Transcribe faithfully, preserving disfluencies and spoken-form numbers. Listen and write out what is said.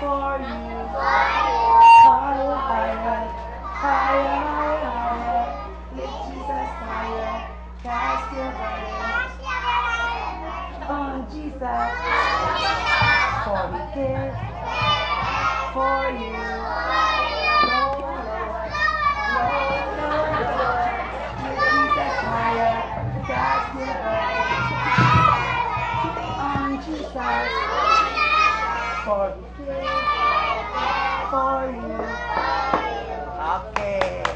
for you. Higher, higher, higher, higher, higher. Lift Jesus higher. Cast your burden on Jesus. For He cares for you. Lord, Lord, Lord, Lord. Lift Jesus higher. Cast your burden on Jesus. For He cares for you. Okay.